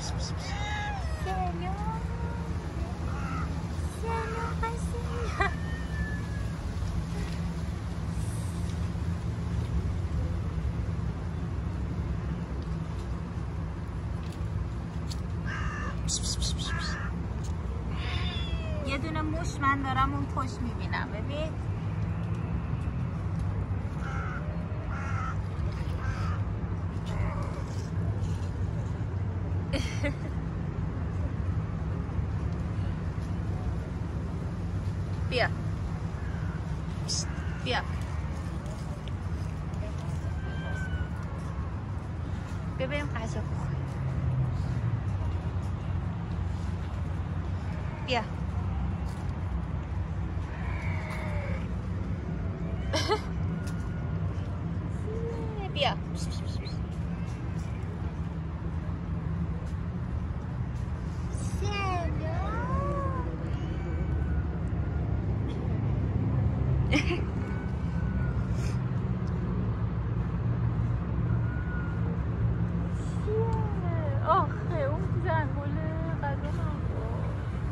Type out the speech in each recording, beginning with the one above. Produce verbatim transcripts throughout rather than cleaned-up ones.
یه دونه موش من دارم اون پشت میبینم ببین بیا بیا بیا بریم غذا بخوریم بیا بیا آخه اون زنگوله غذا نخور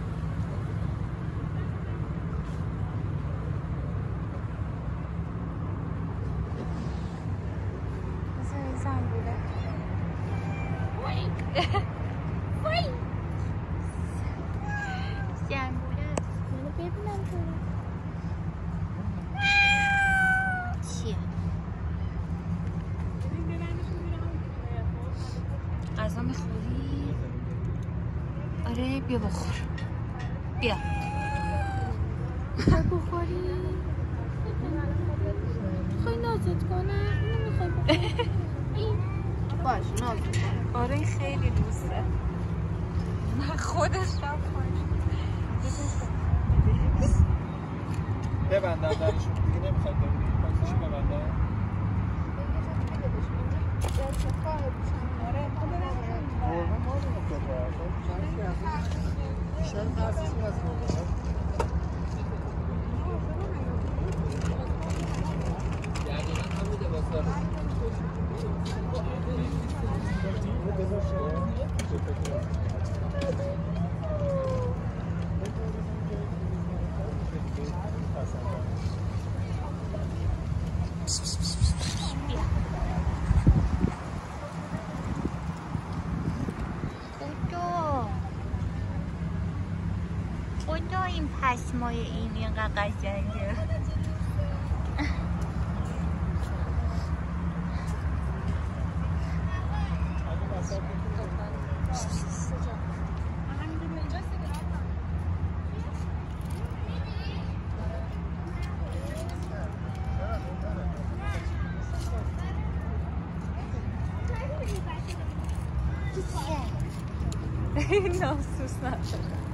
بذار این زنگوله وای وای زنگوله منو ببینم تو چیه غذا میخوری؟ آره بیا بخور بیا میخوای بخوری؟ میخوای نازت کنم؟ نمیخوای بخوری؟ باش نازت کنم آره این خیلی دوسته من خودش رم خواهیم ببندم درشون دیگه نمیخواد ببینید پاکیشو ببندم خدا این پشمای این اینقدر قشنگه ناسوس نداره